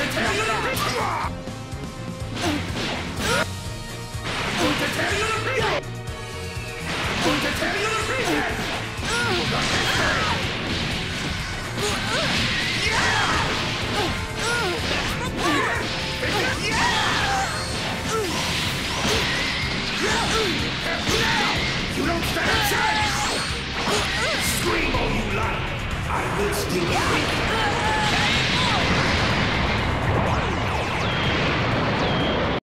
You don't stand a chance! Scream all you like! I will still